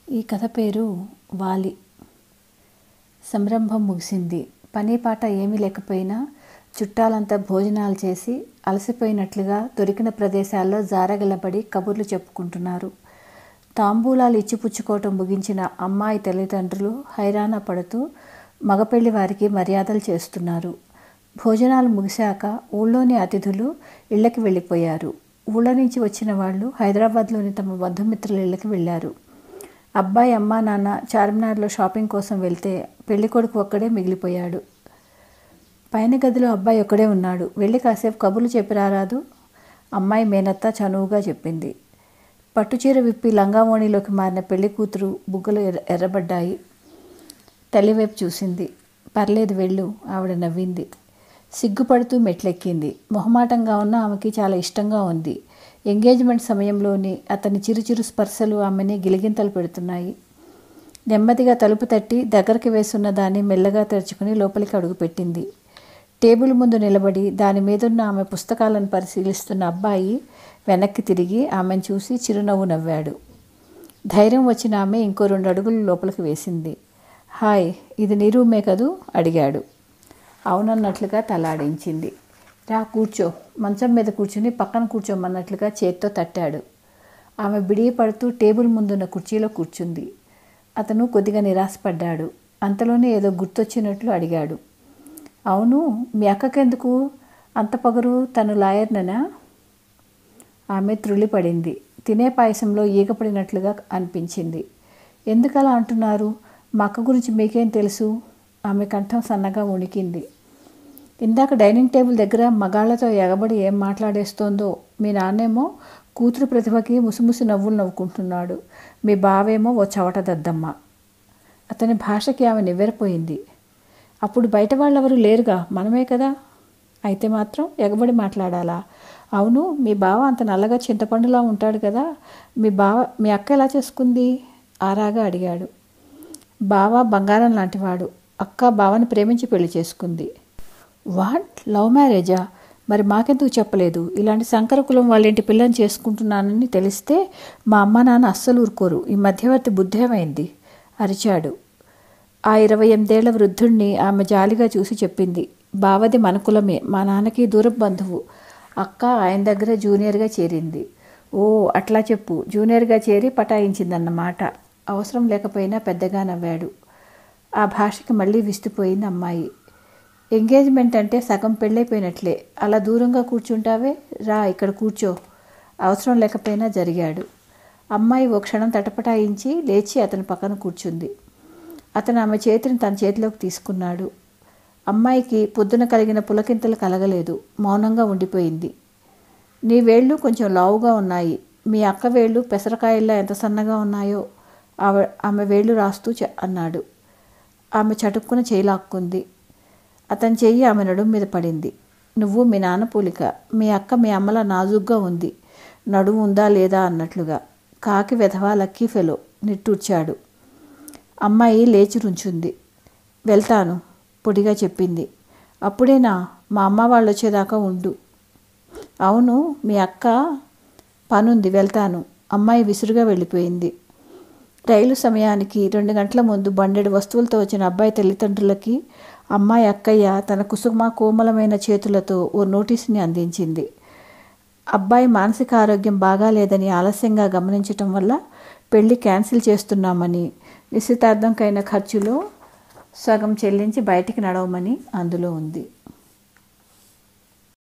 ఈ కథ పేరు వాలి. సంరంభం ముగిసింది. పని పాట ఏమీ లేకపోయినా చుట్టాలంతా భోజనాలు చేసి అలసిపోయినట్లుగా దొరికిన ప్రదేశాల్లో జారగలబడి కబుర్లు చెప్పుకుంటున్నారు. తాంబూలాలు ఇచ్చిపుచ్చుకోవటం ముగించిన అమ్మాయి తల్లిదండ్రులు హైరాణ పడుతూ మగపెళ్లి వారికి మర్యాదలు చేస్తున్నారు. భోజనాలు ముగిశాక ఊళ్ళోని అతిథులు ఇళ్లకి వెళ్ళిపోయారు. ఊళ్ళ నుంచి వచ్చిన వాళ్ళు హైదరాబాద్లోని తమ బంధుమిత్రుల ఇళ్ళకి వెళ్ళారు. అబ్బాయి అమ్మా నాన్న చార్మినార్లో షాపింగ్ కోసం వెళ్తే పెళ్ళికొడుకు ఒక్కడే మిగిలిపోయాడు. పైన గదిలో అబ్బాయి ఒక్కడే ఉన్నాడు. వెళ్ళి కాసేపు కబుర్లు చెప్పి రారాదు, అమ్మాయి మేనత్త చనువుగా చెప్పింది. పట్టుచీర విప్పి లంగావోణిలోకి మారిన పెళ్లి కూతురు బుగ్గలు ఎర్రబడ్డాయి. తల్లివైపు చూసింది. పర్లేదు వెళ్ళు, ఆవిడ నవ్వింది. సిగ్గుపడుతూ మెట్లెక్కింది. మొహమాటంగా ఉన్న ఆమెకి చాలా ఇష్టంగా ఉంది. ఎంగేజ్మెంట్ సమయంలోని అతని చిరుచిరు స్పర్శలు ఆమెని గిలిగింతలు పెడుతున్నాయి. నెమ్మదిగా తలుపు తట్టి దగ్గరికి వేసున్న దాన్ని మెల్లగా తెరుచుకుని లోపలికి అడుగుపెట్టింది. టేబుల్ ముందు నిలబడి దాని మీదున్న ఆమె పుస్తకాలను పరిశీలిస్తున్న అబ్బాయి వెనక్కి తిరిగి ఆమెను చూసి చిరునవ్వు నవ్వాడు. ధైర్యం వచ్చిన ఆమె ఇంకో 2 అడుగులు లోపలికి వేసింది. హాయ్, ఇది నీ రూమే కదూ అడిగాడు. అవునన్నట్లుగా తలాడించింది. రా కూర్చో. మంచం మీద కూర్చుని పక్కన కూర్చోమన్నట్లుగా చేత్తో తట్టాడు. ఆమె బిడియపడుతూ టేబుల్ ముందున్న కుర్చీలో కూర్చుంది. అతను కొద్దిగా నిరాశపడ్డాడు. అంతలోనే ఏదో గుర్తొచ్చినట్లు అడిగాడు. అవును, మీ అక్కకెందుకు అంత పొగరు? తను లాయర్ననా? ఆమె త్రుళ్ళిపడింది. తినే పాయసంలో ఈగపడినట్లుగా అనిపించింది. ఎందుకలా అంటున్నారు? మా అక్క గురించి మీకేం తెలుసు? ఆమె కంఠం సన్నగా వణికింది. ఇందాక డైనింగ్ టేబుల్ దగ్గర మగాళ్లతో ఎగబడి ఏం మాట్లాడేస్తోందో. మీ నాన్నేమో కూతురు ప్రతిభకి ముసిముసి నవ్వులు నవ్వుకుంటున్నాడు. మీ బావేమో ఓ చవట దద్దమ్మ. అతని భాషకి ఆమె నివ్వెరపోయింది. అప్పుడు బయట వాళ్ళెవరూ లేరుగా, మనమే కదా. అయితే మాత్రం ఎగబడి మాట్లాడాలా? అవును, మీ బావ అంత నల్లగా చింతపండులా ఉంటాడు కదా. మీ అక్క ఎలా చేసుకుంది? ఆరాగా అడిగాడు. బావ బంగారం లాంటివాడు. అక్క బావని ప్రేమించి పెళ్లి చేసుకుంది. వాట్, లవ్ మ్యారేజా? మరి మాకెందుకు చెప్పలేదు? ఇలాంటి శంకర కులం వాళ్ళేంటి పిల్లని చేసుకుంటున్నానని తెలిస్తే మా అమ్మ నాన్న అస్సలు ఊరుకోరు. ఈ మధ్యవర్తి బుద్ధేమైంది అరిచాడు. ఆ 28 ఏళ్ల వృద్ధుణ్ణి ఆమె జాలిగా చూసి చెప్పింది. బావది మన కులమే, మా నాన్నకి దూరపు బంధువు. అక్క ఆయన దగ్గర జూనియర్గా చేరింది. ఓ అట్లా చెప్పు. జూనియర్గా చేరి పటాయించిందన్నమాట. అవసరం లేకపోయినా పెద్దగా నవ్వాడు. ఆ భాషకి మళ్ళీ విస్తుపోయింది అమ్మాయి. ఎంగేజ్మెంట్ అంటే సగం పెళ్ళైపోయినట్లే. అలా దూరంగా కూర్చుంటావే? రా ఇక్కడ కూర్చో. అవసరం లేకపోయినా జరిగాడు. అమ్మాయి ఓ క్షణం తటపటాయించి లేచి అతని పక్కన కూర్చుంది. అతను ఆమె చేతిని తన చేతిలోకి తీసుకున్నాడు. అమ్మాయికి పొద్దున కలిగిన పులకింతలు కలగలేదు. మౌనంగా ఉండిపోయింది. నీ వేళ్ళు కొంచెం లావుగా ఉన్నాయి. మీ అక్క వేళ్ళు పెసరకాయల్లా ఎంత సన్నగా ఉన్నాయో ఆమె వేళ్ళు రాస్తూ అన్నాడు. ఆమె చటుక్కున చేయి లాక్కుంది. అతని చెయ్యి ఆమె నడుము మీద పడింది. నువ్వు మీ నాన్న పోలిక. మీ అక్క మీ అమ్మలా నాజుగ్గా ఉంది. నడుము ఉందా లేదా అన్నట్లుగా. కాకి వెధవా, లక్కీ ఫెలో నిట్టూర్చాడు. అమ్మాయి లేచి రుంచుంది. వెళ్తాను పొడిగా చెప్పింది. అప్పుడేనా? మా అమ్మ వాళ్ళు వచ్చేదాకా ఉండు. అవును, మీ అక్క పనుంది, వెళ్తాను. అమ్మాయి విసురుగా వెళ్ళిపోయింది. రైలు సమయానికి 2 గంటల ముందు బండెడు వస్తువులతో వచ్చిన అబ్బాయి తల్లిదండ్రులకి అమ్మాయి అక్కయ్య తన కుసుమ కోమలమైన చేతులతో ఓ నోటీసుని అందించింది. అబ్బాయి మానసిక ఆరోగ్యం బాగాలేదని ఆలస్యంగా గమనించటం వల్ల పెళ్లి క్యాన్సిల్ చేస్తున్నామని, నిశ్చితార్థంకైన ఖర్చులో సగం చెల్లించి బయటికి నడవమని అందులో ఉంది.